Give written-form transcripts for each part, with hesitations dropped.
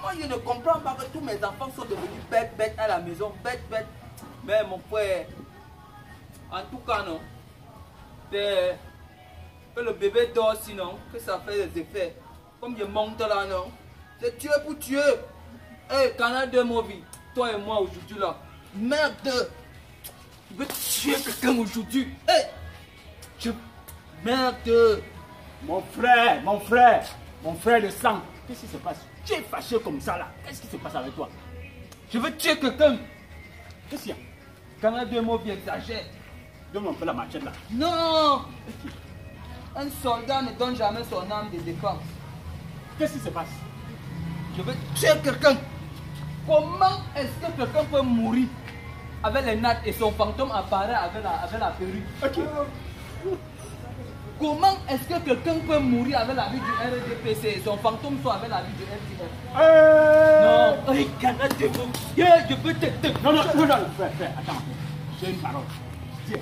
moi je ne comprends pas que tous mes enfants sont devenus bêtes à la maison, bêtes. Mais mon frère, en tout cas non. Que le bébé dort sinon, que ça fait des effets. Comme je monte là non. C'est tuer pour tuer. Hey, Canal de Movie, toi et moi aujourd'hui là. Merde. Je veux tuer quelqu'un aujourd'hui. Hey. Merde. Mon frère de sang. Qu'est-ce qui se passe? Tu es fâché comme ça là. Qu'est-ce qui se passe avec toi? Je veux tuer quelqu'un. Qu'est-ce qu'il y a? Canal de Movie exagère. Donne-moi un peu la machette là. Non. Un soldat ne donne jamais son âme de défense. Qu'est-ce qui se passe? Je veux tuer quelqu'un. Comment est-ce que quelqu'un peut mourir avec les nattes et son fantôme apparaît avec la perruque? Ok. Comment est-ce que quelqu'un peut mourir avec la vie du RDPC et son fantôme soit avec la vie du RDPC? Non, hey, Canal de vous. Je peux te... Non, frère, attends. J'ai une parole. Tiens.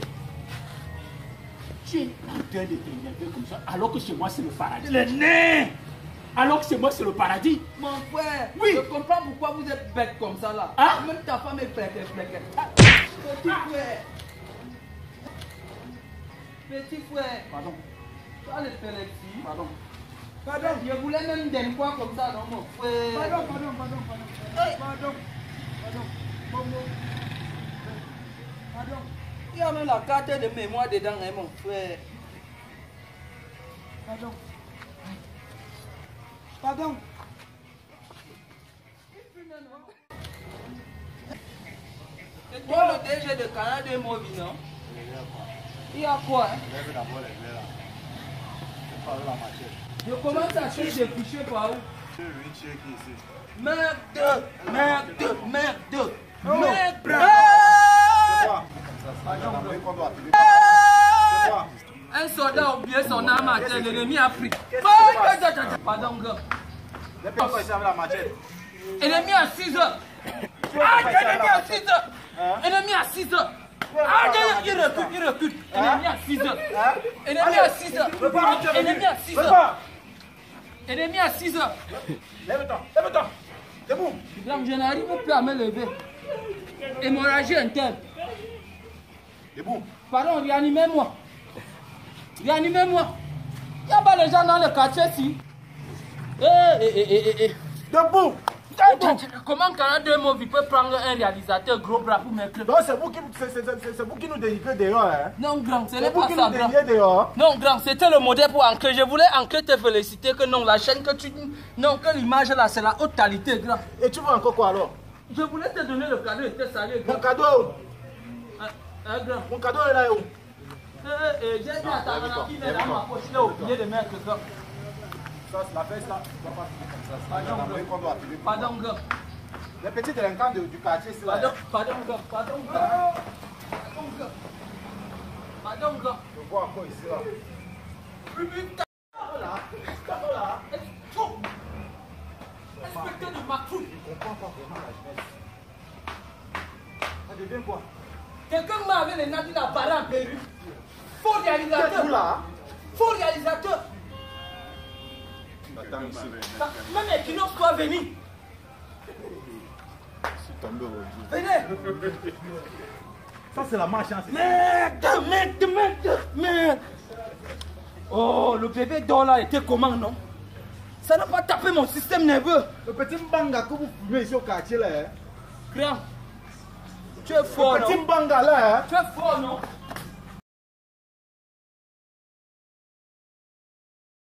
Tu es en train de t'énerver comme ça, alors que chez moi c'est le paradis. Le nez! Alors que chez moi c'est le paradis. Mon frère, oui. Je comprends pourquoi vous êtes bête comme ça là. Hein? Même ta femme est fléquée. Petit frère. Petit frère. Pardon. Tu as l'épilepsie. Pardon. Je voulais même des quoi comme ça, non mon frère. Pardon. Hey. Pardon. Il y a même la carte de mémoire dedans, hein, mon frère. Pardon. C'est toi le DG de Canal de Movie, non? Il y a quoi, hein? Je commence à chercher des fichiers par où? Merde. Un soldat a oublié son arme à terre, l'ennemi a pris. Pardon, gars. Ennemi à 6 heures. Ennemi à 6 heures. Il recule. Ennemi à 6 heures. Ennemi à 6 heures. Lève-toi. Debout. Je n'arrive plus à me lever. Hémorragie interne. Debout. Pardon, réanimez-moi. Il n'y a pas les gens dans le quartier ici. Debout. Comment Canal de Movie peut prendre un réalisateur gros bras pour m'écrire? Donc c'est vous qui nous dénigrez dehors, hein? Non, grand, ce n'est C'est vous pas qui ça, nous grand. dénigrez dehors. Non, grand, c'était le modèle pour ancrer. Je voulais ancrer te féliciter que non, la chaîne que tu... Non, que l'image là, c'est la haute qualité, grand. Et tu veux encore quoi alors? Je voulais te donner le cadeau et te saluer, grand. Mon cadeau est où? Grand. Mon cadeau est là où? J'ai dit à ta maman qui est dans ma poche, il a oublié de mettre, grand. Ça, c'est la fête là. Tu dois pas faire comme ça. Pardon, grand. Les petits délinquants du quartier, c'est là. Pardon, grand. Je vois encore ici là. Inspecteur de Macron. Je comprends pas vraiment la jeunesse. Ça devient quoi? Quelqu'un m'a avec les nattes à barrer en Pérou. Faux réalisateur. Où là? Faux réalisateur. Attends ici. Même les kinos doivent venir. Venez. Ça, c'est la marche. Hein, Merde. Oh, le bébé dort là était comment, non? Ça n'a pas tapé mon système nerveux. Le petit mbanga que vous fumez ici au quartier là. Grand, tu es fort, Le petit non? mbanga là. Tu es fort, non?